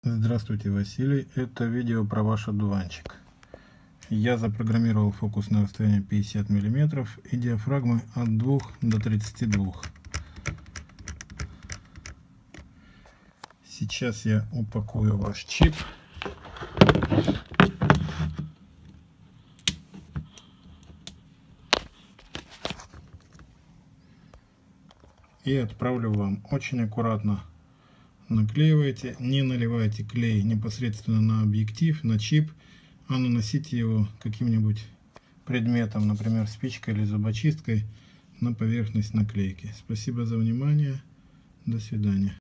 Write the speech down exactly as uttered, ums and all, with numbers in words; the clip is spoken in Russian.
Здравствуйте, Василий. Это видео про ваш одуванчик. Я запрограммировал фокус на расстояние пятьдесят миллиметров и диафрагмы от двух до тридцати двух. Сейчас я упакую ваш чип. И отправлю вам. Очень аккуратно наклеивайте, не наливайте клей непосредственно на объектив, на чип, а наносите его каким-нибудь предметом, например, спичкой или зубочисткой, на поверхность наклейки. Спасибо за внимание. До свидания.